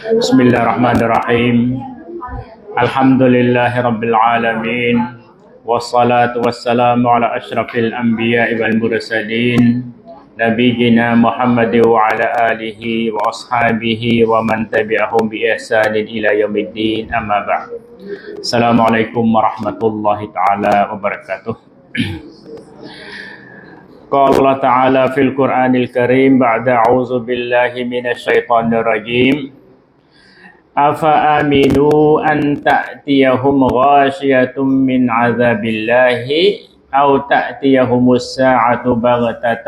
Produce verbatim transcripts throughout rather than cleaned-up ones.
بسم الله الرحمن الرحيم الحمد لله رب العالمين والصلاة والسلام على أشرف الأنبياء والمرسلين نبينا محمد وعلى آله وأصحابه ومن تبعهم بإحسان إلى يوم الدين أما بعد السلام عليكم ورحمة الله تعالى وبركاته قال الله تعالى في القرآن الكريم بعد أعوذ بالله من الشيطان الرجيم أفأمنوا أن تأتيهم غاشية من عذاب الله أو تأتيهم الساعة بغتة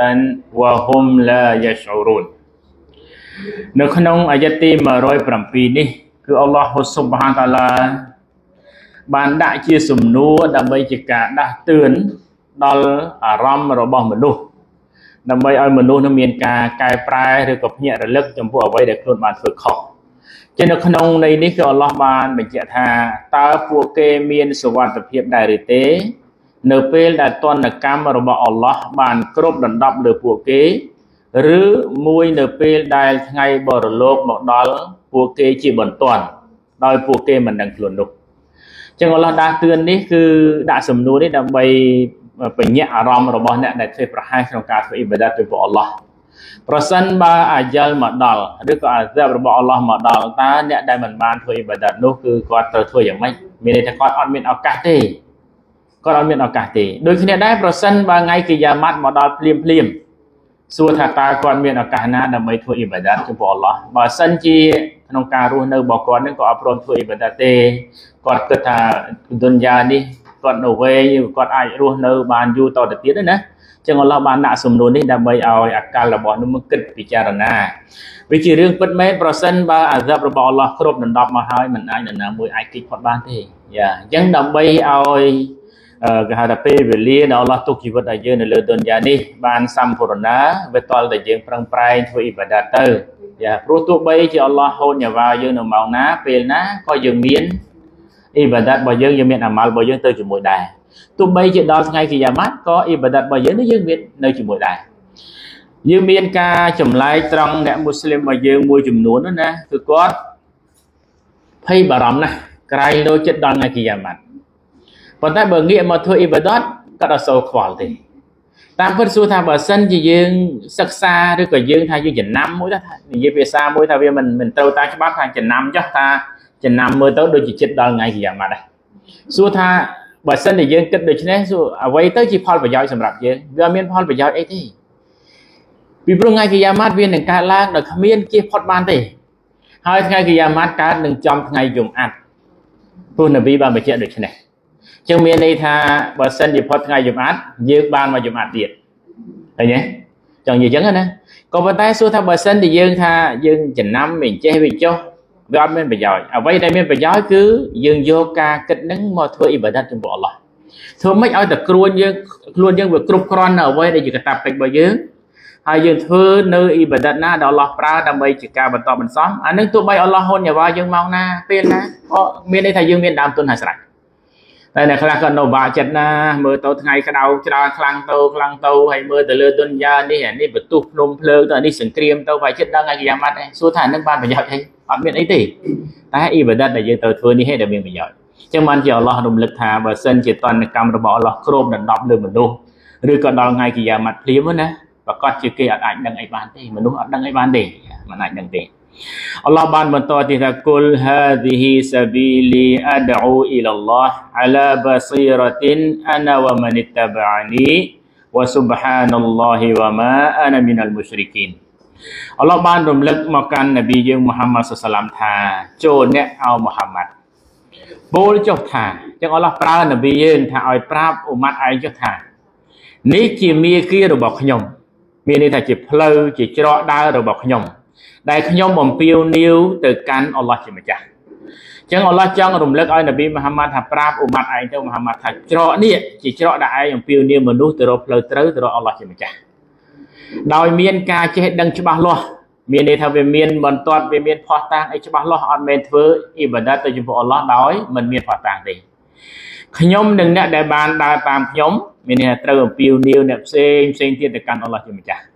وهم لا يشعرون នៅក្នុងអាយទីone oh sevenនេះគឺអល់ឡោះស៊ុបហានតាឡាបានដាក់ជាសំណួរដើម្បីជាការដាស់តឿនដល់អារម្មណ៍របស់មនុស្សដើម្បីឲ្យមនុស្សនឹងមានការកែប្រែឬក៏ភ្ញាក់រលឹកចំពោះអ្វីដែលខ្លួនបានធ្វើខុសជានៅក្នុងន័យនេះគឺអល់ឡោះបានបញ្ជាក់ថាតើពួកគេមានសុវត្ថិភាពដែរឬទេនៅពេលដែលទណ្ឌកម្មរបស់អល់ឡោះបានគ្រប់ដណ្ដប់លើពួកគេឬមួយនៅពេលដែលថ្ងៃបរលោកមកដល់ពួកគេជាបន្ទាន់ដោយពួកគេមិនដឹងខ្លួននោះចឹងអល់ឡោះដាស់តឿននេះគឺដាក់សំណួរនេះដើម្បីបញ្ញត្តិអារម្មណ៍របស់អ្នកដែលធ្វើប្រហែសក្នុងការធ្វើអ៊ីបាដាតទៅព្រះអល់ឡោះប្រសិនបើអាយ៉លមកដល់ឬក៏អាហ្សាបរបស់អល់ឡោះមកដល់តើអ្នកដែលមិនបានធ្វើអ៊ីបាដាតនោះគឺគាត់ត្រូវធ្វើយ៉ាងម៉េចមានន័យថាគាត់អត់មានឱកាសទេគាត់អត់មានឱកាសទេដូចគ្នាដែរប្រសិនបើថ្ងៃគីយ៉ាម៉ាត់មកដល់ភ្លាមភ្លាមសួរថាតើគាត់មានឱកាសណាដើម្បីធ្វើអ៊ីបាដាតចំពោះអល់ឡោះបើសិនជាក្នុងការរស់នៅរបស់គាត់នឹងក៏អត់ព្រមធ្វើអ៊ីបាដាតទេគាត់គិតថាឌុនយ៉ានេះគាត់នៅវែងគាត់អាចរស់នៅបានយូរតទៅទៀតណាចឹងអល់ឡោះបានដាក់សំណួរនេះដើម្បីឲ្យអាកាលរបស់នោះមកគិតពិចារណាវាជារឿងពិតមែនប្រសិនបើអាហ្សាបរបស់អល់ឡោះគ្រប់ដណ្ដប់មកហើយមិនអាចនរណាមួយអាចគេចផុតបានទេយ៉ាអញ្ចឹងដើម្បីឲ្យគេហៅថាពេលវេលាដែលអល់ឡោះទុកជីវិតឲ្យយើងនៅលើឌុនយ៉ានេះបានសម្ពូរណាវាតលតែយើងប្រឹងប្រែងធ្វើអ៊ីបាដាតទៅយ៉ាព្រោះទោះបីជាអល់ឡោះហូនយ៉ាវ៉ាយើងនៅម៉ោងណាពេលណាក៏យើងមានអ៊ីបាដាតរបស់យើងយើងមានអាម៉ាល់របស់យើងទៅជាមួយដែរទោះបីជាដល់ថ្ងៃគីយ៉ាម៉ាត់ក៏អ៊ីបាដាតរបស់យើងនេះយើងមាននៅជាមួយដែរយើងមានការចម្លែកត្រង់អ្នកមូស្លីមរបស់យើងមួយចំនួននោះណាគឺគាត់ភ័យបារម្ភណាស់ក្រែងលោចិត្តដល់ថ្ងៃគីយ៉ាម៉ាត់ប៉ុន្តែបើងាកមកធ្វើអ៊ីបាដាតក៏អត់សូវខ្វល់ទេតាមពិតសួរថាបើសិនជាយើងសិក្សាឬក៏យើងថាយើងចំណាំមួយថានិយាយភាសាមួយថាវាមិនមិនត្រូវតាមច្បាប់ថាចំណាំចុះថាចំណាំមើលទៅដូចជាចិត្តដល់ថ្ងៃគីយ៉ាម៉ាត់ដែរសួរថាបើសិនតែយើងគិតដូច្នេះសួរអ្វីទៅជាផលប្រយោជន៍សម្រាប់យើងវាអត់មានផលប្រយោជន៍អីទេពីព្រោះថ្ងៃគីយ៉ាម៉ាត់វានឹងកើតឡើងដោយគ្មានជៀសផុតបានទេហើយថ្ងៃគីយ៉ាម៉ាត់កើតនឹងចំថ្ងៃយំអាត់ព្រោះនប៊ីបានបញ្ជាក់ដូច្នេះចឹងមានន័យថាបើសិនជាផុតថ្ងៃយំអាត់យើងបានមកយំអាត់ទៀតឃើញទេចង់និយាយចឹងណាក៏ប៉ុន្តែសួរថាបើសិនជាយើងថាយើងចំណាំមិនចេះវាចុះវាអត់មានប្រយោជន៍អ្វីដែលមានប្រយោជន៍គឺយើងយកការគិតនឹងមកធ្វើអ៊ីបាដាតចំពោះអល់ឡោះធ្វើម៉េចឲ្យតែគ្រួនយើងខ្លួនយើងវាគ្រប់គ្រាន់នៅអ្វីដែលជាកាតព្វកិច្ចរបស់យើងហើយយើងធ្វើនៅអ៊ីបាដាតណាដែលអល់ឡោះប្រើដើម្បីជាការបន្តបន្សំអានឹងទោះបីអល់ឡោះហូនយ៉ាវ៉ាយើងមកណាពេលណាក៏មានន័យថាយើងមានដើមទុនហើយស្រេចតែអ្នកខ្លះក៏នៅបាក់ចិត្តណាមើលទៅថ្ងៃក្តៅច្រើនខ្លាំងទៅខ្លាំងទៅហើយមើលទៅលើទុនយ៉ានេះនេះបន្ទុះភ្នំភ្លើងទៅនេះសង្គ្រាមទៅវាយចិត្តដល់ថ្ងៃគីយ៉ាម៉ាត់ឯងសួរថានឹងបានប្រយោជន៍អីអត់មានអីទេតែអ៊ីបាដាតដែលយើងត្រូវធ្វើនេះឯងដែលមានប្រយោជន៍អញ្ចឹងបានជាអល់ឡោះរំលឹកថាបើសិនជាតណ្ឌកម្មរបស់អល់ឡោះគ្រប់ដណ្ដប់លើមនុស្សឬក៏ដល់ថ្ងៃគីយ៉ាម៉ាត់ភ្លាមណាប្រកាសជាគេអត់អាចដឹងអីបានទេមនុស្សអត់ដឹងអីបានទេមិនអាចដឹងទេអល់ឡោះបានបន្តទៀតថាគុលហាឌីហ៊ីសាប៊ីលីអដអ៊ូអ៊ីឡាឡោះអាឡាបស៊ីរ៉ាតិនអាណាវ៉ាម៉ានិតតាបអានីវ៉ាស៊ុបហានឡោះវ៉ាម៉ាអាណាមីនអលមុស្រិកីនអល់ឡោះបានរំលឹកមកកាន់នប៊ីយើងមូហាម៉ាត់សល្លាមថាចូលអ្នកអោមូហាម៉ាត់ពោលចុះថាចឹងអល់ឡោះប្រើនប៊ីយើងថាឲ្យប្រាប់អ៊ុម៉ាត់ឯងចុះថានេះជាមាគ៌ារបស់ខ្ញុំមានន័យថាជាផ្លូវជាច្រកដើររបស់ខ្ញុំដែលខ្ញុំបំពេញនាវទៅកាន់អល់ឡោះជាម្ចាស់អញ្ចឹងអល់ឡោះចង់រំលឹកឲ្យនប៊ីមូហាម៉ាត់ថាប្រាប់អ៊ុម៉ាត់ឯងទៅមូហាម៉ាត់ថាច្រកនេះជាច្រកដែលឯងបំពេញនាវមនុស្សទៅរកផ្លូវត្រូវទៅរកអល់ឡោះជាម្ចាស់ដោយមានការចេះដឹងច្បាស់លាស់មានន័យថាវាមានបន្ទាត់វាមានផោះតាំងអីច្បាស់លាស់អត់មែនធ្វើអ៊ីបាដាតទៅចំពោះអល់ឡោះដោយមិនមានផោះតាំងទេខ្ញុំនិងអ្នកដែលបានដើរតាមខ្ញុំមានន័យថាត្រូវអំពាវនាវអ្នកផ្សេងផ្សេងទៀតទៅកាន់អល់ឡោះជាម្ចាស់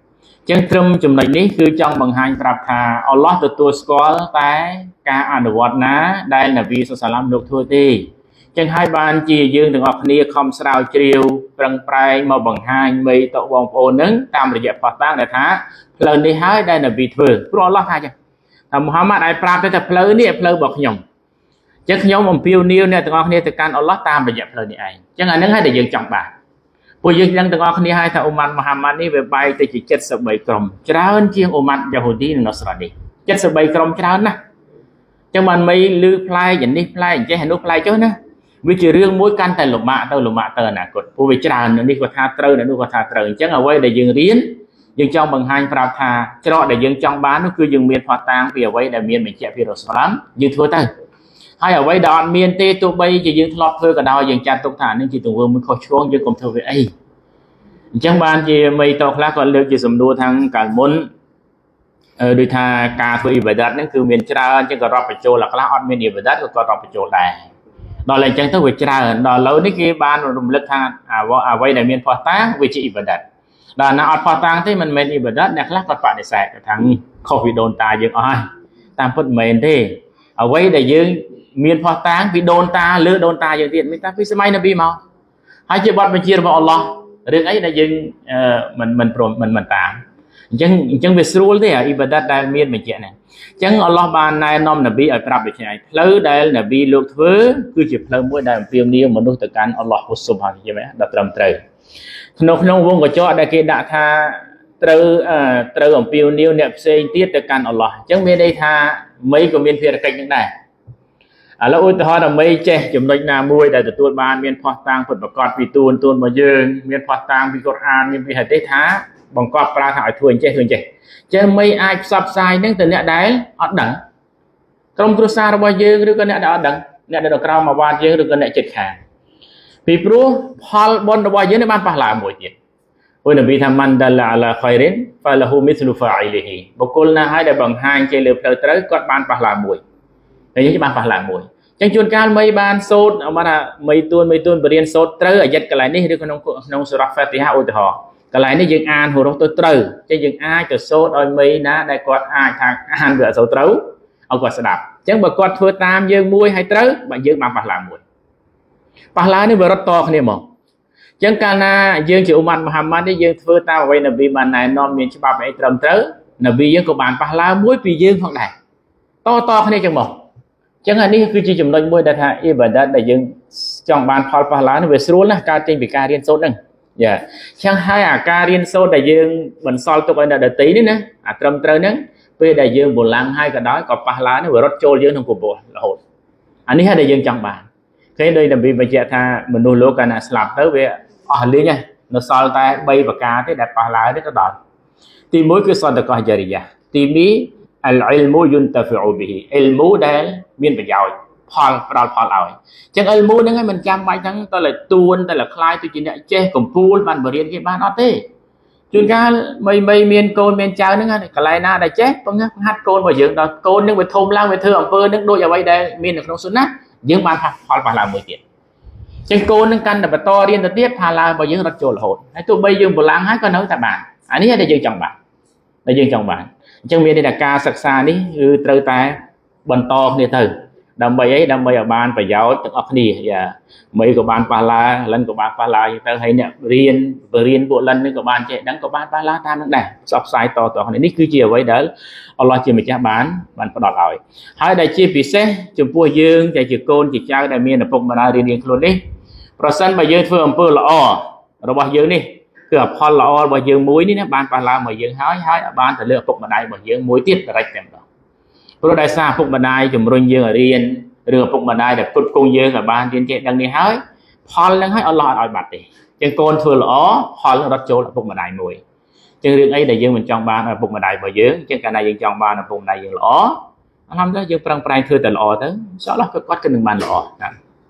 ចឹងត្រឹមចំណុចនេះគឺចង់បង្ហាញប្រាប់ថាអល់ឡោះទទួលស្គាល់តែការអនុវត្តណាដែលនប៊ីសុសឡាមលោកធ្វើទេចឹងហើយបានជាយើងទាំងអស់គ្នាខំស្រាវជ្រាវប្រឹងប្រែងមកបង្ហាញមីតបងប្អូននឹងតាមរយៈផុសតាងដែលថាផ្លូវនេះហើយដែលនប៊ីធ្វើព្រោះអល់ឡោះថាចឹងថាមូហាម៉ាត់ឲ្យប្រាប់ទៅថាផ្លូវនេះផ្លូវរបស់ខ្ញុំចឹងខ្ញុំអំពាវនាវអ្នកទាំងអស់គ្នាទៅកាន់អល់ឡោះតាមរយៈផ្លូវនេះឯងចឹងអានឹងហើយដែលយើងចង់បានពួកយើងទាំងទាំងអស់គ្នាឲ្យថាអ៊ុម៉ាត់មូហាម៉ាត់នេះវាបែកទៅជា칠십ក្រុមច្រើនជាងអ៊ុម៉ាត់យ៉ាហូឌីនិងណូសរ៉ានី칠십ក្រុមច្រើនណាស់ចឹងបានមិនលឺផ្លែកយ៉ាងនេះផ្លែកអញ្ចេះនោះផ្លែកចុះណាវាជារឿងមួយកាន់តែលំបាកទៅលំបាកទៅអនាគតព្រោះវាច្រើននេះគាត់ថាត្រូវនោះគាត់ថាត្រូវអញ្ចឹងអ្វីដែលយើងរៀនយើងចង់បង្ហាញប្រាប់ថាច្រកដែលយើងចង់បាននោះគឺយើងមានផុសតាងពីអ្វីដែលមានបញ្ជាក់ពីរ៉ូសូលយើងធ្វើទៅហើយអ្វីដែលអត់មានទេទោះបីជាយើងធ្លាប់ធ្វើក៏ដោយយើងចាត់ទុកថានេះជាទង្វើមួយខុសឆ្គងយើងកុំធ្វើវាអីអញ្ចឹងបានជាមីតខ្លះគាត់លើកជាសំណួរខាងកាលមុនដូចថាការធ្វើអ៊ីបាដាតហ្នឹងគឺមានច្រើនអញ្ចឹងក៏រាប់បញ្ចូលខ្លះអត់មានអ៊ីបាដាតក៏គាត់រាប់បញ្ចូលដែរដល់អញ្ចឹងទៅវាច្រើនដល់ឥឡូវនេះគេបានរំលឹកថាអ្វីដែលមានផុសតាងវាជាអ៊ីបាដាតដល់ណាអត់ផុសតាងទេមិនមែនអ៊ីបាដាតអ្នកខ្លះគាត់បដិសេធថាខុសពីដូនតាយើងអស់ហើយតាមពិតមិនមែនទេអ្វីដែលយើងមានផុសតាងពីដូនតាលើដូនតាយើងទៀតមានតែពីសម័យនប៊ីមកហើយជាបទបញ្ជារបស់អល់ឡោះរឿងអីដែលយើងមិនមិនព្រមមិនមិនតាមអញ្ចឹងអញ្ចឹងវាស្រួលទេអ៊ីបាដាតដែលមានបញ្ជាក់ហ្នឹងអញ្ចឹងអល់ឡោះបានណែនាំនប៊ីឲ្យប្រាប់ដូច្នេះផ្លូវដែលនប៊ីលោកធ្វើគឺជាផ្លូវមួយដែលអំពាវនាវមនុស្សទៅកាន់អល់ឡោះស៊ុបហានយល់ទេដល់ត្រឹមត្រូវក្នុងក្នុងវងកញ្ចក់ដែលគេដាក់ថាត្រូវត្រូវអំពាវនាវអ្នកផ្សេងទៀតទៅកាន់អល់ឡោះអញ្ចឹងមានន័យថាមីក៏មានភារកិច្ចនឹងដែរឥឡូវឧទាហរណ៍ថាមីចេះចំណុចណាមួយដែលទទួលបានមានផុសតាងពុតប្រកបពីទួនទួនរបស់យើងមានផុសតាងពីកូរ៉ានមានពីហឌីសថាបង្កប់ប្រើថាឲ្យធ្វើអញ្ចេះធ្វើអញ្ចេះចឹងមីអាចផ្សព្វផ្សាយនឹងទៅអ្នកដែលអត់ដឹងក្រុមគ្រួសាររបស់យើងឬក៏អ្នកដែលអត់ដឹងអ្នកដែលក្រោមអាវ៉ាតយើងឬក៏អ្នកជិតខាងពីព្រោះផលបុណ្យរបស់យើងនឹងបានប៉ះឡើងមួយទៀតព្រោះនប៊ីថាមិនដលអាឡាខៃរិនហ្វាលហ៊ូមីស្លូហ្វាអ៊ីលីហ៊ីបុគ្គលណាហើយដែលបង្ហាញចេះលើផ្លូវត្រូវគាត់បានប៉ះឡើងមួយហើយយើងបានប៉ះឡើងមួយចឹងជួនកាលមីបានសូត្រមកថាមីទួនមីទួនបរៀនសូត្រត្រូវអាយ៉ាត់កន្លែងនេះឬក្នុងក្នុងសូរ៉ាហ្វាទីហាឧទាហរណ៍កន្លែងនេះយើងអានហូរ៉ុសទៅត្រូវចឹងយើងអាចទៅសូត្រឲ្យមីណាដែលគាត់អាចថាអានវាអត់សូត្រត្រូវឲ្យគាត់ស្ដាប់ចឹងបើគាត់ធ្វើតាមយើងមួយហើយត្រូវបើយើងបានប៉ះឡើងមួយប៉ះឡើងនេះវារត់តគ្នាមកចឹងកាលណាយើងជាអ៊ុម៉ាត់មូហាម៉ាត់នេះយើងធ្វើតាមអ្វីនប៊ីបានណែនាំមានច្បាប់អីត្រឹមត្រូវនប៊ីយើងក៏បានប៉ះឡើងមួយពីយើងផងដែរតតគ្នាចឹងមកចឹងអានេះគឺជាចំណុចមួយដែលថាអ៊ីបាដាតដែលយើងចង់បានផលប៉ះឡើងនេះវាស្រួលណាស់កើតចេញពីការរៀនសូត្រហ្នឹងយ៉ាចឹងហើយអាការរៀនសូត្រដែលយើងបន្សល់ទុកឲ្យអ្នកដទៃនេះណាអាត្រឹមត្រូវហ្នឹងពេលដែលយើងបលាំងហើយក៏ដោយក៏ប៉ះឡើងនេះវារត់ចូលយើងក្នុងពពោះរហូតអានេះហើយដែលយើងចង់បានគេដោយនប៊ីបញ្ជាក់ថាមនុស្សលោកកាលណាស្លាប់ទៅវាអស់លីងហើយនៅសល់តែបីប្រការទេដែលប៉ះឡើងនេះទៅដល់ទីមួយគឺសន្តកោះយ៉ារីយ៉ាទីពីរអលអ៊ីលមូយុនតាហ្វីអ៊ូប៊ីហ៊ីអ៊ីលមូដែលមានប្រយោជន៍ផលផ្ដល់ផលឲ្យអញ្ចឹងអ៊ីលមូហ្នឹងឯងមិនចាំបាច់ហ្នឹងតើតែទួនតើខ្លាយទៅជាអ្នកចេះកម្ពូលបានបរៀនគេបានអត់ទេជួនកាលមីមីមានកូនមានចៅហ្នឹងកន្លែងណាដែលចេះបង្ហាត់កូនរបស់យើងដល់កូននឹងវាធំឡើងវាធ្វើអំពើនឹងដូចអ្វីដែលមាននៅក្នុងសុណាយើងបានផលប៉ះឡើងមួយទៀតអញ្ចឹងកូននឹងកាន់តែបន្តរៀនទៅទៀតផាឡើងរបស់យើងរត់ចូលរហូតហើយទោះបីយើងបលាំងហើយក៏នៅតែបានអានេះដែលយើងចង់បានដែលយើងចង់បានអញ្ចឹងមានន័យថាការសិក្សានេះគឺត្រូវតែបន្តគ្នាទៅដើម្បីអីដើម្បីឲ្យបានប្រយោជន៍ទាំងអស់គ្នាយ៉ាមីក៏បានប៉ះឡើងលិនក៏បានប៉ះឡើងទៅហើយអ្នករៀនបរៀនពួកលិននេះក៏បានចេះដឹងក៏បានប៉ះឡើងតាមនឹងដែរផ្សព្វផ្សាយតទៅគ្នានេះគឺជាអ្វីដែលអល់ឡោះជាម្ចាស់បានបានផ្ដល់ឲ្យហើយដែលជាពិសេសចំពោះយើងដែលជាកូនជាចៅដែលមានឪពុកម្ដាយរៀនរៀនខ្លួននេះប្រសិនបើយើងធ្វើអំពើល្អរបស់យើងនេះគឺអផលល្អរបស់យើងមួយនេះណាបានប៉ះឡើងមកយើងហើយហើយបានទៅលើឪពុកម្ដាយរបស់យើងមួយទៀតបរិចតែម្ដងព្រោះដោយសារឪពុកម្ដាយជំរុញយើងឲ្យរៀនឬឪពុកម្ដាយដែលគុតគង់យើងឲ្យបានរៀនចេះដឹងនេះហើយផលនឹងឲ្យអល់ឡោះអត់ឲ្យបាត់ទេអញ្ចឹងកូនធ្វើល្អផលរត់ចូលឪពុកម្ដាយមួយអញ្ចឹងរឿងអីដែលយើងមិនចង់បានឪពុកម្ដាយរបស់យើងអញ្ចឹងកាលណាយើងចង់បានឪពុកម្ដាយយើងល្អអល់ឡោះយើងប្រឹងប្រែងធ្វើតែល្អទៅអ៊ីនសាអល់ឡោះគាត់គាត់គឺនឹងបានល្អណា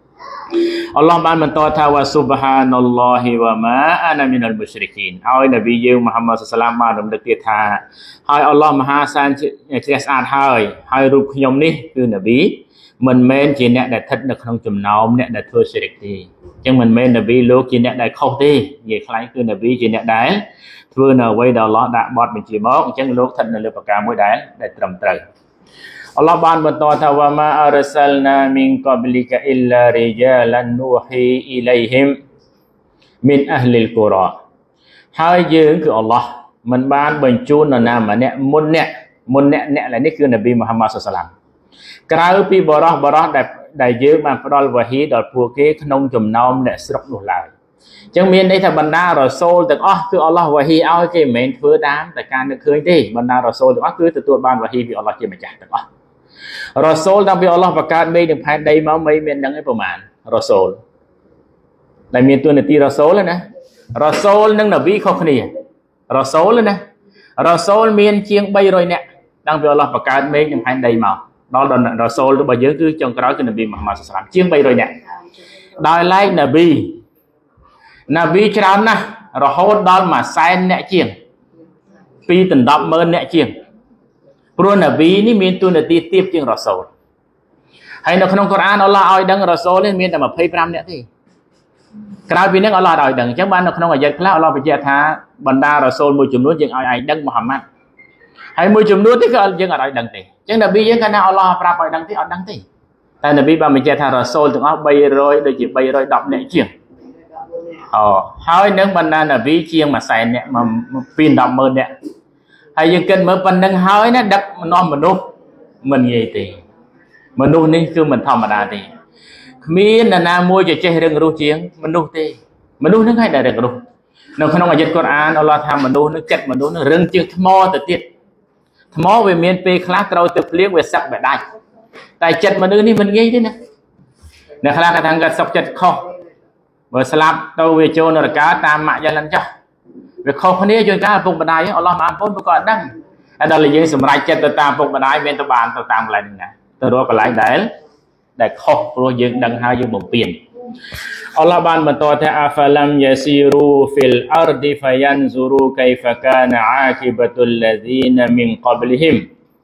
อัลลอฮ์បានបន្តថាវ៉ាស៊ុបហានឡោហ៊ីវ៉ាម៉ាអាណាមីនអលមុស្រិគីនហើយនប៊ីយើងមូហាម៉ាត់សល្លាមបានរំលឹកទៀតថាហើយអល់ឡោះមហាសានជាស្អាតហើយហើយរូបខ្ញុំនេះគឺនប៊ីមិនមែនជាអ្នកដែលស្ថិតនៅក្នុងចំណោមអ្នកដែលធ្វើស៊ីរិកទេអញ្ចឹងមិនមែននប៊ីលោកជាអ្នកដែលខុសទេនិយាយខ្លីគឺនប៊ីជាអ្នកដែលធ្វើនៅអ្វីដែលអល់ឡោះដាក់បទបញ្ជាមកអញ្ចឹងលោកស្ថិតនៅលើប្រការមួយដែលដែលត្រឹមត្រូវអល់ឡោះបានបន្តថាវ៉ាម៉ាអរសាលណាមីនកាបលីកាអ៊ីឡារីយ៉ាឡាននូហ៊ីអ៊ីឡៃហ៊ីមមីនអហ្លីលកូរ៉ាហើយយើងគឺអល់ឡោះមិនបានបញ្ជូននរណាម្នាក់មុនអ្នកមុនអ្នកអ្នកឡើយនេះគឺនប៊ីមូហាម៉ាត់សល្លាមក្រៅពីបរោះបរោះដែលដែលយើងបានផ្ដល់វ៉ាហ៊ីដល់ពួកគេក្នុងចំណោមអ្នកស្រុកនោះឡើយអញ្ចឹងមានន័យថាបណ្ដារ៉ាសូលទាំងអស់គឺអល់ឡោះវ៉ាហ៊ីឲ្យគេមិនមែនធ្វើតាមតែការនឹកឃើញទេបណ្ដារ៉ាសូលទាំងអស់គឺទទួលបានវ៉ាហ៊ីពីអល់ឡោះជាម្ចាស់ទាំងអស់រ៉ាសូលតាំងពីអល់ឡោះបង្កើតមេឃនិងផែនដីមកមិនមានដឹងឯប្រមាណរ៉ាសូលដែលមានទួនាទីរ៉ាសូលណារ៉ាសូលនិងនប៊ីខុសគ្នារ៉ាសូលណារ៉ាសូលមានជាងបីរយនាក់តាំងពីអល់ឡោះបង្កើតមេឃនិងផែនដីមកដល់រ៉ាសូលរបស់យើងគឺចុងក្រោយគឺនប៊ីមូហាម៉ាត់សល្លាមជាងបីរយនាក់ដោយឡែកនប៊ីនប៊ីច្រើនណាស់រហូតដល់មួយសែនអ្នកជាងពីរដប់ម៉ឺនអ្នកជាងព្រោះនប៊ីនេះមានទួនាទីទាបជាងរ៉ាសូលហើយនៅក្នុងកូរ៉ានអល់ឡោះឲ្យដឹងរ៉ាសូលនេះមានតែยี่สิบห้าនាក់ទេក្រៅពីនេះអល់ឡោះឲ្យដឹងអញ្ចឹងបាននៅក្នុងអាយ៉ាតខ្លះអល់ឡោះបញ្ជាក់ថាបណ្ដារ៉ាសូលមួយចំនួនយើងឲ្យឯងដឹងមូហាម៉ាត់ហើយមួយចំនួននេះក៏យើងអត់ឲ្យដឹងទេអញ្ចឹងនប៊ីយើងគាត់ថាអល់ឡោះប្រាប់ឲ្យដឹងទេអត់ដឹងទេតែនប៊ីបានបញ្ជាក់ថារ៉ាសូលទាំងអស់បីរយដូចជាបីរយដប់នាក់ជាងអូហើយនឹងបណ្ដានប៊ីជាងមួយសែននាក់ពីរដប់ម៉ឺននាក់ហើយយើងគិតមើលប៉ុណ្្នឹងហើយណាដឹកនាំមនុស្សមិនងាយទេមនុស្សនេះគឺមិនធម្មតាទេគ្មាននរណាមួយចេះរឹងរូសជាងមនុស្សទេមនុស្សនឹងហើយដែលរឹងរូសនៅក្នុងអាយ៉ាតកូរ៉ានអល់ឡោះថាមនុស្សនឹងចិត្តមនុស្សនឹងរឹងជាងថ្មទៅទៀតថ្មវាមានពេលខ្លះត្រូវទៅភ្លៀងវាសឹកវាដាច់តែចិត្តមនុស្សនេះមិនងាយទេណាអ្នកខ្លះគាត់ថាគាត់សុកចិត្តខុសបើស្លាប់ទៅវាចូលនរកតាមម៉ាក់យ៉ាលិនចោះវាខុសគ្នាជួនកាលឪពុកម្ដាយអល់ឡោះមកអពុនក៏អត់ដឹងហើយដល់យើងសម្រេចចិត្តទៅតាមឪពុកម្ដាយមានទៅបានទៅតាមកន្លែងហ្នឹងណាទៅរកកន្លែងដែលដែលខុសព្រោះយើងដឹងហើយយើងបំពេញអល់ឡោះបានបន្តថាអាហ្វាឡាំយ៉ាស៊ីរូហ្វីលអរឌីហ្វាយ៉ានស៊ូរូកៃហ្វាកានអាគីបតុលឡាឌីនមីនកបលីហ៊ីម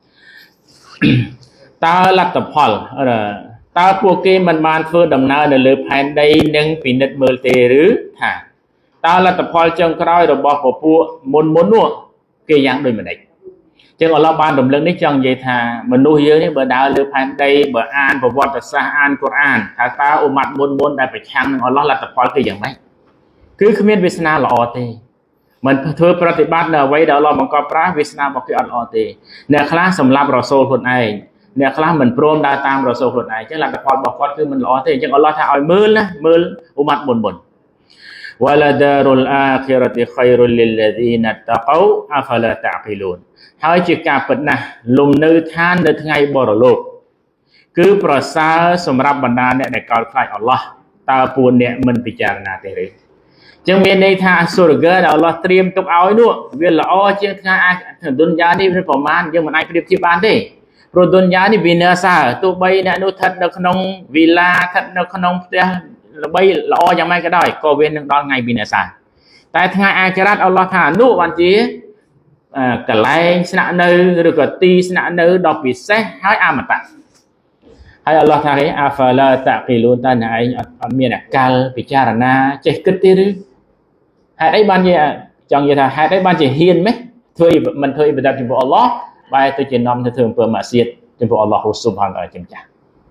តើលទ្ធផលតើពួកគេមិនបានធ្វើដំណើរនៅលើផែនដីនិងពិនិត្យមើលទេឬថាតើលទ្ធផលចុងក្រោយរបស់ពពួកមុនមុននោះគេយ៉ាងដូចម្ដេចចឹងអល់ឡោះបានរំលឹកនេះចង់និយាយថាមនុស្សយើងនេះបើដើរលើផែនដីបើអានប្រវត្តិសាស្ត្រអានកូរ៉ានថាតើអ៊ុម៉ាត់មុនមុនដែលប្រឆាំងនឹងអល់ឡោះលទ្ធផលគេយ៉ាងម៉េចគឺគ្មានវាសនាល្អទេមិនធ្វើប្រតិបត្តិនៅអ្វីដែលអល់ឡោះបង្កប់ប្រើវាសនារបស់គេអត់ល្អទេអ្នកខ្លះសម្លាប់រ៉ាសូលខ្លួនឯងអ្នកខ្លះមិនព្រមដើរតាមរ៉ាសូលខ្លួនឯងចឹងលទ្ធផលរបស់គាត់គឺមិនល្អទេអញ្ចឹងអល់ឡោះថាឲ្យមើលណាមើលអ៊ុម៉ាត់មុនមុនولدار الآخرة خير للذين اتقوا أفلا تعقلون ហើយជាការពិតណាស់លំនៅឋាននៅថ្ងៃបរលោកគឺប្រសើរសម្រាប់បណ្ដាអ្នកដែលកោតខ្លាចអល់ឡោះតើពួកអ្នកមិនពិចារណាទេឬចឹងមានន័យថាសូរហ្គើដែលអល់ឡោះត្រៀមទុកឲ្យនោះវាល្អជាងថ្ងៃឌុនយ៉ានេះប្រមាណយើងមិនអាចប្រៀបធៀបបានទេព្រោះឌុនយ៉ានេះវានៅសើទោះបីអ្នកនោះស្ថិតនៅក្នុងវីឡាស្ថិតនៅក្នុងផ្ទះល្បីល្អយ៉ាងម៉េចក៏ដោយក៏វានឹងដល់ថ្ងៃវិនាសាតែថ្ងៃអាខិរ៉ាត់អល់ឡោះថានោះបានជាកន្លែងស្នាក់នៅឬក៏ទីស្នាក់នៅដ៏ពិសេសហើយអមតៈហើយអល់ឡោះថាអាហ្វាឡាតាគីលូនតើអ្នកឯងអត់មានអកាលពិចារណាចេះគិតទេឬហេតុអីបានជាចង់និយាយថាហេតុអីបានជាហ៊ានម៉េចធ្វើមិនធ្វើអ៊ីបាដាតចំពោះអល់ឡោះបែរទៅជានាំទៅធ្វើអំពើម៉ាស៊ីតចំពោះអល់ឡោះស៊ុបហានតាអាឡាជាម្ចាស់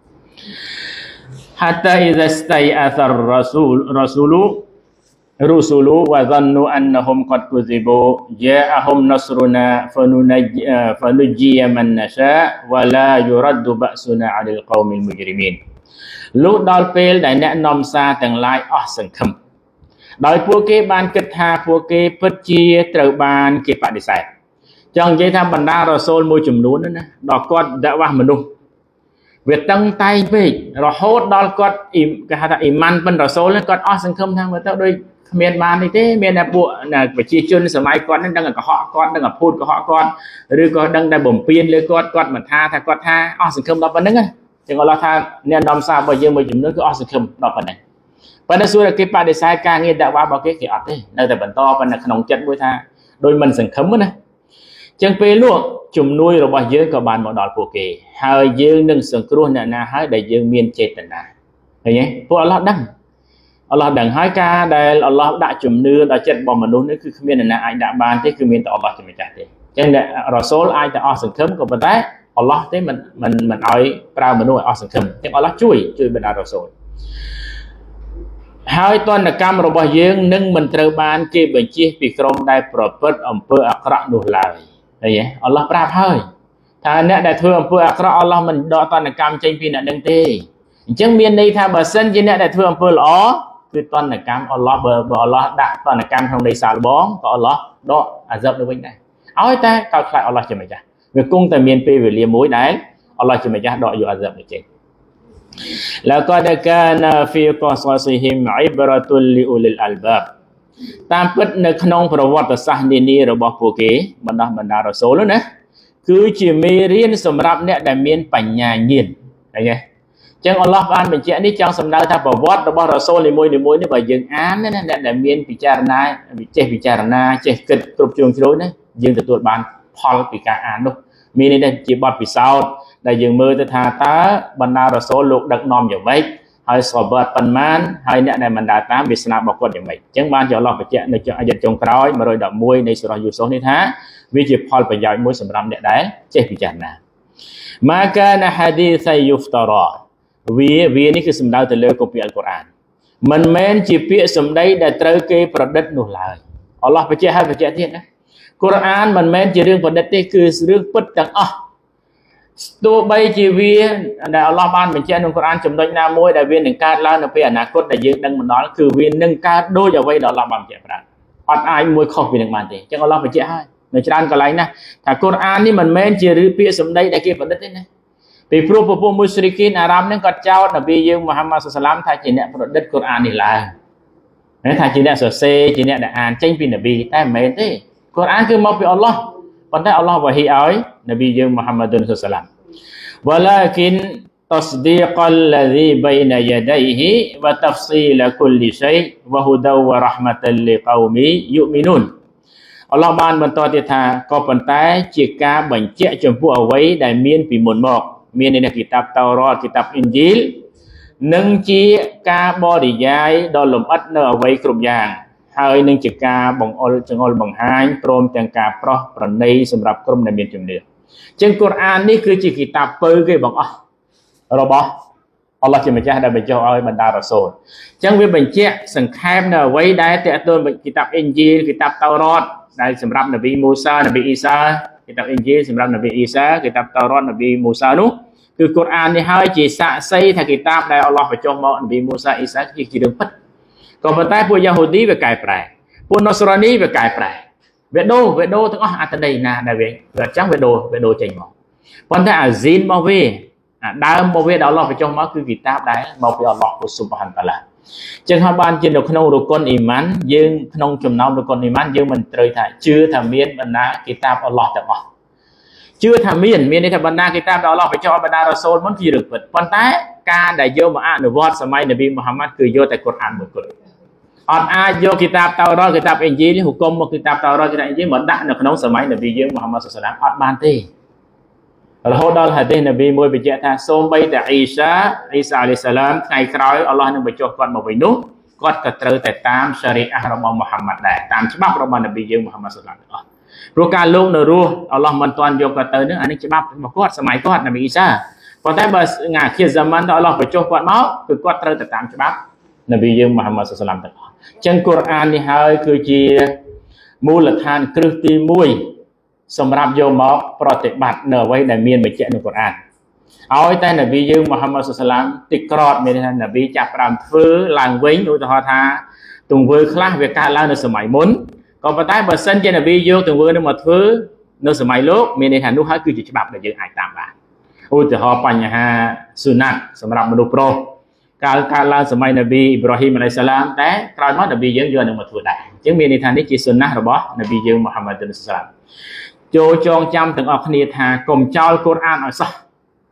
hatta idza stai'atha ar-rasul rasulu rusulu wa dhannu annahum qad kuzibu ja'ahum nasruna fanujjiya man nasha wa la yuraddu ba'suna 'anil qaumil mujrimin លុះដល់ពេលដែលអ្នកនាំសារទាំងឡាយអស់សង្ឃឹមដោយពួកគេបានគិតថាពួកគេពិតជាត្រូវបានគេបដិសេធចង់និយាយថាបណ្ដារ៉ាសូលមួយចំនួនណាដល់គាត់ដាក់វ៉ាស់មនុស្សវាតឹងតែងពេករហូតដល់គាត់គេហៅថាអ៊ីម៉ានបិនរ៉ាសូលគាត់អស់សង្ឃឹមថាមើលទៅដូចគ្មានបាននេះទេមានតែពួកប្រជាជនសម័យគាត់នឹងដឹងកុហកគាត់ដឹងភូតកុហកគាត់ឬក៏ដឹងតែបំពេញលើគាត់គាត់មិនថាថាគាត់ថាអស់សង្ឃឹមដល់ប៉ុណ្្នឹងចឹងអល់ឡោះថាអ្នកនាំសាររបស់យើងមួយចំនួនគឺអស់សង្ឃឹមដល់ប៉ុណ្ណេះប៉ុន្តែសួរគេបដិសេធការងារដាក់វ៉ារបស់គេគេអត់ទេនៅតែបន្តប៉ុន្តែក្នុងចិត្តមួយថាដោយមិនសង្ឃឹមណាចឹងពេលនោះជំនួយរបស់យើងក៏បានមកដល់ពួកគេហើយយើងនឹងសង្គ្រោះអ្នកណាហើយដែលយើងមានចេតនាឃើញទេពួកអល់ឡោះដឹងអល់ឡោះដឹងហើយការដែលអល់ឡោះដាក់ជំនឿដល់ចិត្តរបស់មនុស្សនេះគឺគ្មានអ្នកណាអាចដាក់បានទេគឺមានតែអល់ឡោះជាម្ចាស់ទេចឹងអ្នករ៉ាស៊ូលអាចតែអស់សង្ឃឹមក៏ប៉ុន្តែអល់ឡោះទេមិនមិនមិនឲ្យប្រើមនុស្សឲ្យអស់សង្ឃឹមចឹងអល់ឡោះជួយជួយបណ្ដារ៉ាស៊ូលហើយតនកម្មរបស់យើងនឹងមិនត្រូវបានគេបញ្ជិះពីក្រុមដែលប្រព្រឹត្តអំពើអាក្រក់នោះឡើយឃើញទេអល់ឡោះប្រាប់ហើយថាអ្នកដែលធ្វើអំពើអាក្រក់អល់ឡោះមិនដកតនកម្មចេញពីអ្នកនឹងទេអញ្ចឹងមានន័យថាបើសិនជាអ្នកដែលធ្វើអំពើល្អគឺតនកម្មអល់ឡោះបើអល់ឡោះដាក់តនកម្មក្នុងដីសាឡបងក៏អល់ឡោះដកអាហ្សាប់ទៅវិញដែរឲ្យតែកោតខ្លាចអល់ឡោះជាម្ចាស់វាគង់តែមានពេលវេលាមួយដែលអល់ឡោះជាម្ចាស់ដកយកអាហ្សាប់ទៅចេញแล้วก็ได้การฟีกอซอซิฮิมอิบรอตุลลิอุลิลอัลบาบតាមពិតនៅក្នុងប្រវត្តិសាស្ត្រនានារបស់ពួកគេបណ្ដោះបណ្ដារ៉ាស៊ូលណាគឺជាមេរៀនសម្រាប់អ្នកដែលមានបញ្ញាញាណឃើញទេចឹងអល់ឡោះបានបញ្ជាក់នេះចង់សំដៅថាប្រវត្តិរបស់រ៉ាស៊ូលនីមួយៗនេះបើយើងអានណាអ្នកដែលមានពិចារណាចេះពិចារណាចេះគិតគ្រប់ជ្រុងជ្រោយណាយើងទទួលបានផលពីការអាននោះមានន័យថាជាបទពិសោធន៍ដែលយើងមើលទៅថាតើបណ្ដារ៉ាស៊ូលលោកដឹកនាំយ៉ាងម៉េចហើយសបាតប៉ុន្មានហើយអ្នកដែលមិនដើរតាមវាសនារបស់គាត់យ៉ាងម៉េចអញ្ចឹងបានជាអល់ឡោះបញ្ជាក់នៅអាយ៉ាតចុងក្រោយmột trăm mười mộtនៃសូរ៉ាយូស៊ុហ្នេះថាវាជាផលប្រយោជន៍មួយសម្រាប់អ្នកដែលចេះពិចារណាម៉ាកានហាឌីសយូហ្វតារ៉ាវាវានេះគឺសំដៅទៅលើកូពីអល់កុរអានមិនមែនជាពាក្យសម្ដីដែលត្រូវគេប្រឌិតនោះឡើយអល់ឡោះបញ្ជាក់ហើយបញ្ជាក់ទៀតណាកុរអានមិនមែនជារឿងប្រឌិតទេគឺរឿងពិតទាំងអស់ទោះបីជាវាដែលអល់ឡោះបានបញ្ជាក់ក្នុងកុរអានចំណុចណាមួយដែលវានឹងកើតឡើងនៅពេលអនាគតដែលយើងដឹងមិនដល់គឺវានឹងកើតដូចអ្វីដែលអល់ឡោះបានបញ្ជាក់ប្រាប់អត់អាចមួយខុសពីនឹងបានទេអញ្ចឹងអល់ឡោះបញ្ជាក់ហើយនៅច្រើនកន្លែងណាថាកុរអាននេះមិនមែនជារឿងពាក្យសម្ដីដែលគេប្រឌិតទេណាពីព្រោះពពួកមុស្រីគីនអារ៉ាប់នឹងគាត់ចោទនប៊ីយើងមូហាម៉ាត់សុសឡាមថាជាអ្នកប្រឌិតកុរអាននេះឡើងថាជាអ្នកសរសេរជាអ្នកដែលអានចេញពីនប៊ីតែមិនមែនទេកុរអានគឺមកពីអល់ឡោះប៉ុន្តែអល់ឡោះវ៉ាហ៊ីឲ្យនប៊ីយើងមូហាម៉ាត់សុសឡាមولكن تصديق الذي بين يديه وتفصيل كل شيء وهدى ورحمة لقوم يؤمنون អល់ឡោះបានបន្តទៀតថាក៏ប៉ុន្តែជាការបញ្ជាក់ចំពោះអ្វីដែលមានពីមុនមកមាននៅគីតាបតោរ៉ាតគីតាបអ៊ីនជីលនិងជាការបរិយាយដ៏លម្អិតនៅអ្វីគ្រប់យ៉ាងហើយនឹងជាការបង្អុលចង្អុលបង្ហាញព្រមទាំងការប្រោះប្រណីសម្រាប់ក្រុមដែលមានជំនឿចឹងកុរអាននេះគឺជាគីតាបពៅគេបងអស់របស់អល់ឡោះជាម្ចាស់ដែលបញ្ចុះឲ្យបណ្ដារ៉ាស៊ូលចឹងវាបញ្ជាក់សង្ខេបនៅអ្វីដែលតេតូនគីតាបអ៊ីនជីលគីតាបតោរ៉ាតដែលសម្រាប់នប៊ីមូសានប៊ីអ៊ីសាគីតាបអ៊ីនជីលសម្រាប់នប៊ីអ៊ីសាគីតាបតោរ៉ាតនប៊ីមូសានោះគឺកុរអាននេះហើយជាសាក្សីថាគីតាបដែលអល់ឡោះបញ្ចុះមកនប៊ីមូសាអ៊ីសាជារឿងពិតក៏ប៉ុន្តែពួកយ៉ាហូឌីវាកែប្រែពួកណូស្រ៉ានីវាកែប្រែវាដូរវាដូរទាំងអស់អត្តន័យណាដែលវាវាចឹងវាដូរវាដូរចេញមកប៉ុន្តែអាស៊ីនមកវាអាដើមមកវាដែលអល់ឡោះបញ្ចុះមកគឺគីតាបដែលមកពីអល់ឡោះស៊ុបហានតាឡាចឹងហើយបានជានៅក្នុងរុគុនអ៊ីម៉ានយើងក្នុងចំណោមរុគុនអ៊ីម៉ានយើងមិនត្រូវថាជឿថាមានបណ្ដាគីតាបអល់ឡោះទាំងអស់ជឿថាមានមានន័យថាបណ្ដាគីតាបដែលអល់ឡោះបញ្ចុះឲ្យបណ្ដារ៉ាស៊ូលមុនជារឿងពិតប៉ុន្តែការដែលយកមកអនុវត្តសម័យនប៊ីមូហាម៉ាត់គឺយកតែកុរអានមួយគត់អត់អាចយកគីតាបតោរ៉ាតគីតាបអ៊ីនជីលហុគុំមកគីតាបតោរ៉ាតគីតាបអ៊ីនជីលមកដាក់នៅក្នុងសម័យនប៊ីយើងមូហាម៉ាត់សុសឡាមអត់បានទេរហូតដល់ហាឌីសនប៊ីមួយបញ្ជាក់ថាសូម្បីតែអ៊ីសាអ៊ីសាអាឡៃសាឡាមថ្ងៃក្រោយអល់ឡោះនឹងបញ្ចុះគាត់មកវិញនោះគាត់ក៏ត្រូវតែតាមសារីអារបស់មូហាម៉ាត់ដែរតាមច្បាប់របស់នប៊ីយើងមូហាម៉ាត់សុសឡាមទាំងអស់ព្រោះការលោកនៅរស់អល់ឡោះមិនទាន់យកគាត់ទៅនឹងអានេះច្បាប់របស់គាត់សម័យគាត់នប៊ីអ៊ីសាប៉ុន្តែបើថ្ងៃអាខិរហ្សាម៉ានដល់អល់ឡោះបញ្ចុះគាត់មកគឺគាត់ត្រូវតែតាមច្បាប់នប៊ីយើងមូហាម៉ាត់សុសឡាមទាំងអស់ចឹងកុរអាននេះហើយគឺជាមូលដ្ឋានគ្រឹះទីមួយសម្រាប់យកមកប្រតិបត្តិនៅអ្វីដែលមានបញ្ជាក់នៅកុរអានឲ្យតែនប៊ីយើងមូហាម៉ាត់សុសឡាមតិចក្រតមានថានប៊ីចាប់ផ្ដើមធ្វើឡើងវិញឧទាហរណ៍ថាទង្វើខ្លះវាកើតឡើងនៅសម័យមុនក៏ប៉ុន្តែបើសិនជានប៊ីយកទង្វើនេះមកធ្វើនៅសម័យលោកមានន័យថានោះហើយគឺជាច្បាប់ដែលយើងអាចតាមបានឧទាហរណ៍បញ្ហាស៊ូណាត់សម្រាប់មនុស្សប្រុសកាលកើតឡើងសម័យនប៊ីអ៊ីប្រាហ៊ីមអាឡៃសាឡាមតែក្រោយមកនប៊ីយើងយកនឹងមកធ្វើដែរអញ្ចឹងមានន័យថានេះជាស៊ុនណារបស់នប៊ីយើងមូហាម៉ាត់សុសឡាមចូលចងចាំទាំងអស់គ្នាថាកុំចោលកុរអានឲ្យសោះ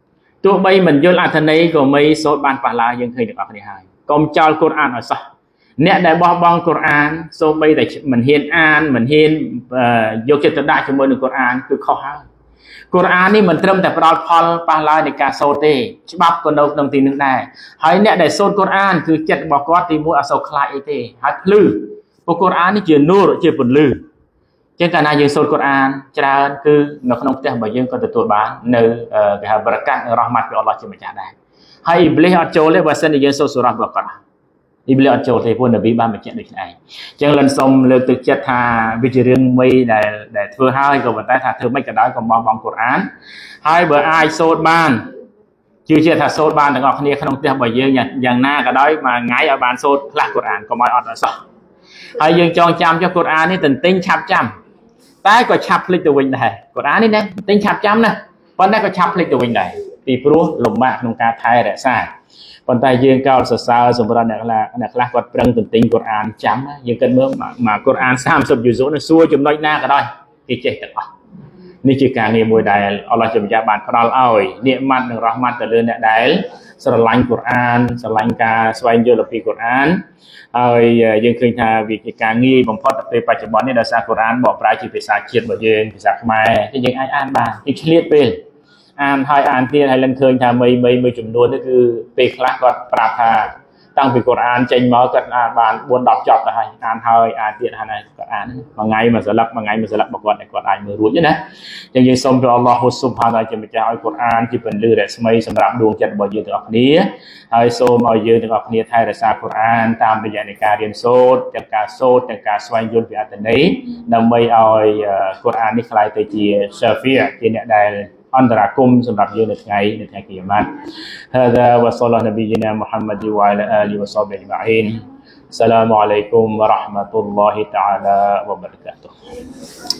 ទោះបីមិនយល់អត្ថន័យក៏មិនសូត្របានប៉ះឡើយយើងឃើញទាំងអស់គ្នាហើយកុំចោលកូរ៉ានឲ្យសោះអ្នកដែលបោះបង់កូរ៉ានសូម្បីតែមិនហ៊ានអានមិនហ៊ានយកចិត្តទុកដាក់ជាមួយនឹងកូរ៉ានគឺខុសហើយកូរ៉ាននេះមិនត្រឹមតែផ្ដល់ផលប៉ះឡើយនៃការសូត្រទេច្បាប់ក៏នៅក្នុងទីនេះដែរហើយអ្នកដែលសូត្រកូរ៉ានគឺចិត្តរបស់គាត់ទីមួយអត់សូវខ្លាចអីទេហើយភ្លឺព្រោះកូរ៉ាននេះជានូរជាពន្លឺចឹងកាលណាយើងសូត្រកូរ៉ានច្រើនគឺនៅក្នុងផ្ទះរបស់យើងក៏ទទួលបាននៅគេហៅបរកាត់រ៉ហ្មាត់ពីអល់ឡោះជាម្ចាស់ដែរហើយអ៊ីប្លីសអត់ចូលទេបើសិនជាយើងសូត្រសូរ៉ាបករ៉ាអ៊ីប្លីសអត់ចូលទេព្រោះនប៊ីបានបញ្ជាក់ដូចនេះឯងចឹងលិនសូមលើកទឹកចិត្តថាវាជារឿងមួយដែលដែលធ្វើហើយក៏ប៉ុន្តែថាធ្វើមិនក៏ដោយកុំបោះបង់កូរ៉ានហើយបើអាចសូត្របានជឿជាក់ថាសូត្របានទាំងអស់គ្នាក្នុងផ្ទះរបស់យើងយ៉ាងណាក៏ដោយមួយថ្ងៃឲ្យបានសូត្រខ្លះកូរ៉ានកុំឲ្យអត់អសោះហើយយើងចងចាំចុះកូរ៉ាននេះទន្ទិញឆាប់ចាំតែក៏ឆាប់ភ្លេចទៅវិញដែរកូរ៉ាននេះណាទិញឆាប់ចាំណាប៉ុន្តែក៏ឆាប់ភ្លេចទៅវិញដែរពីព្រោះលំបាកក្នុងការថែរក្សាប៉ុន្តែយើងកោតសរសើរសម្រាប់អ្នកខ្លះអ្នកខ្លះគាត់ប្រឹងទន្ទិញកូរ៉ានចាំយើងគិតមើលមកកូរ៉ានសាមសិបយូសូនោះសួរចំណុចណាក៏ដោយគេចេះទាំងអស់នេះជាការងារមួយដែលអល់ឡោះជាម្ចាស់បានផ្ដល់ឲ្យនិមត្តនិងរ៉ហ្មាត់ទៅលើអ្នកដែលស្រឡាញ់កូរ៉ានស្រឡាញ់ការស្វែងយល់ពីកូរ៉ានហើយយើងឃើញថាវាជាការងាយបំផុតទៅពេលបច្ចុប្បន្ននេះដោយសារកូរ៉ានបកប្រែជាភាសាជាតិរបស់យើងភាសាខ្មែរthìយើងអាចអានបានគេឆ្លៀតពេលអានហើយអានទៀតហើយលឹងឃើញថាមីមីមួយចំនួននេះគឺពេលខ្លះគាត់ប្រាប់ថាតាំងពីកូរ៉ានចេញមកគាត់អានបានបួនដប់ចប់ទៅហើយអានហើយអានទៀតអានហើយគាត់អានមួយថ្ងៃមួយស្លឹកមួយថ្ងៃមួយស្លឹករបស់គាត់គាត់អាចមើលរួចណាអញ្ចឹងយើងសូមព្រះអល់ឡោះហ៊ូស៊ុបហានតាជាម្ចាស់ឲ្យកូរ៉ានជាពន្លឺរស្មីសម្រាប់ដួងចិត្តរបស់យើងទាំងអស់គ្នាហើយសូមឲ្យយើងទាំងអស់គ្នាថែរក្សាកូរ៉ានតាមរយៈនៃការរៀនសូត្រទាំងការសូត្រទាំងការស្វែងយល់ពីអត្ថន័យដើម្បីឲ្យកូរ៉ាននេះក្លាយទៅជាសាហ្វីជាអ្នកដែលអន្តរាគមសម្រាប់យើងនៅថ្ងៃនៅថ្ងៃគីយ៉ាម៉ាត់ هذا وصلى نبينا محمد وعلى آله وصحبه أجمعين السلام عليكم ورحمة الله تعالى وبركاته